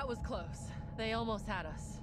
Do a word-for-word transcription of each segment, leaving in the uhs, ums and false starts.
That was close. They almost had us.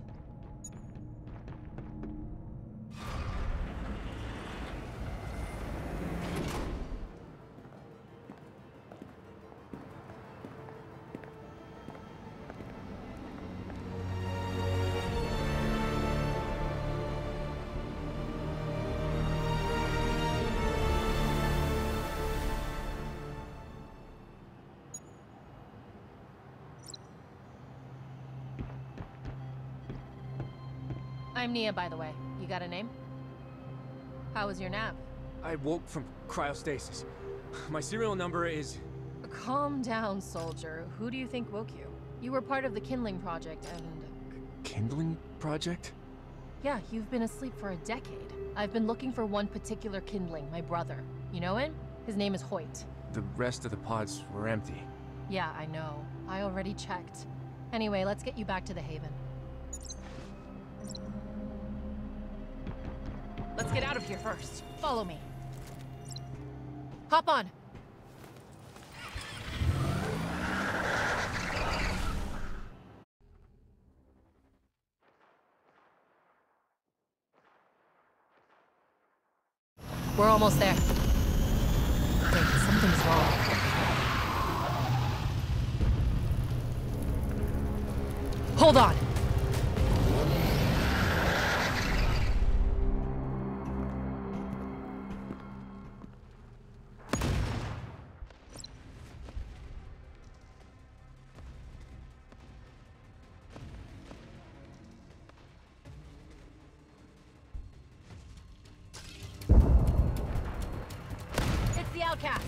I'm Nia, by the way. You got a name? How was your nap? I woke from cryostasis. My serial number is... Calm down, soldier. Who do you think woke you? You were part of the Kindling Project and... Kindling Project? Yeah, you've been asleep for a decade. I've been looking for one particular Kindling, my brother. You know him? His name is Hoyt. The rest of the pods were empty. Yeah, I know. I already checked. Anyway, let's get you back to the Haven. Let's get out of here first. Follow me. Hop on. We're almost there. Wait, something's wrong. Hold on. The outcasts.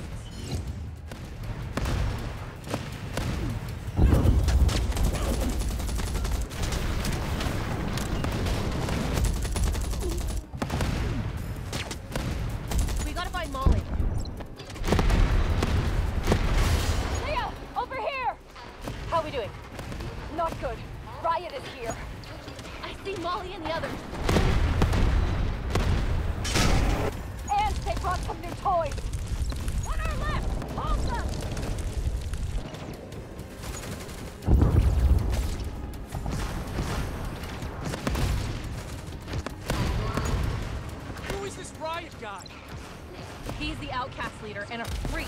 We gotta find Molly. Leo, over here. How are we doing? Not good. Riot is here. I see Molly and the others. And they brought some new toys. On our left! Hold them! Who is this riot guy? He's the outcast leader and a freak.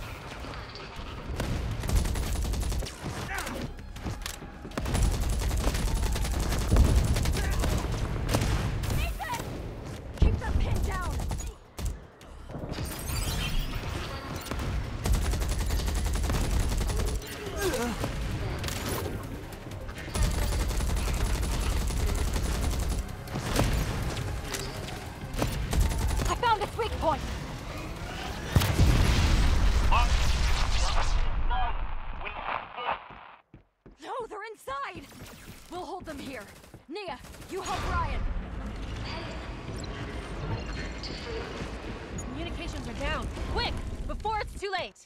Nathan! Keep them pinned down! I found its weak point! No, they're inside! We'll hold them here. Nia, you help Ryan. Communications are down. Quick! Before it's too late!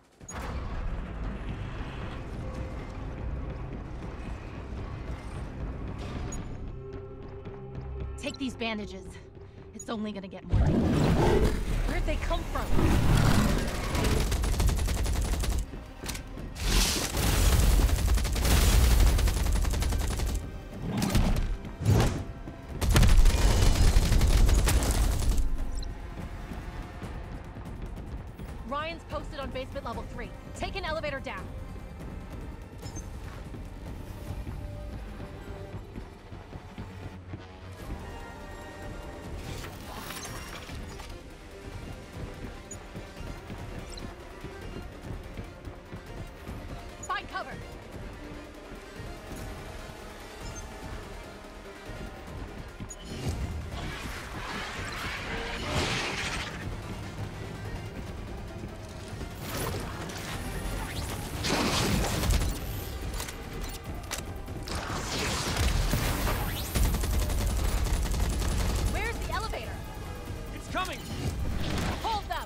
Take these bandages. It's only gonna get more dangerous. Where'd they come from? Ryan's posted on basement level three. Take an elevator down. Find cover. Where's the elevator? It's coming! Hold them!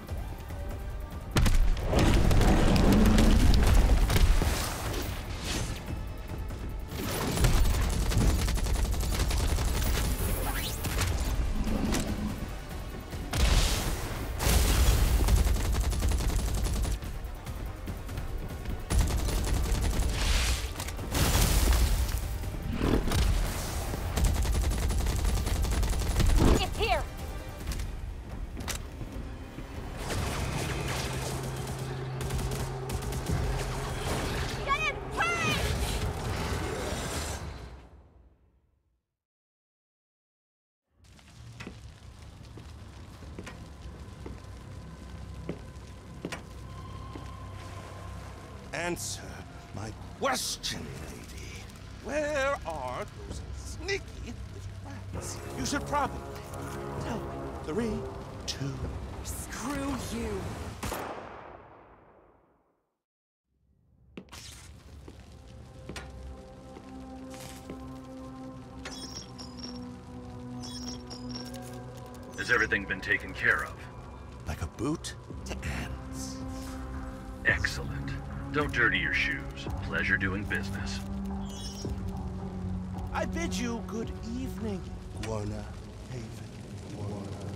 answer my question, lady. Where are those sneaky little rats? You should probably tell me. Three, two... Screw you. Has everything been taken care of? Like a boot to ants. Excellent. Don't dirty your shoes. Pleasure doing business. I bid you good evening, Warner Haven. Warner